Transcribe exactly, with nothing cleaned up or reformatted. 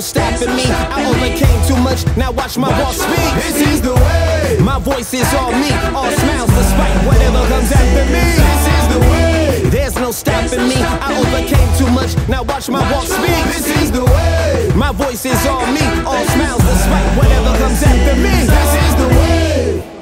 stopping me. I overcame too much, now watch my walk speak. This is the way. My voice is all me, all smiles despite whatever comes after me. This is the way. There's no stopping me. I overcame too much, now watch my walk speak. This is the way. My voice is all me, all smiles despite whatever comes after me. This is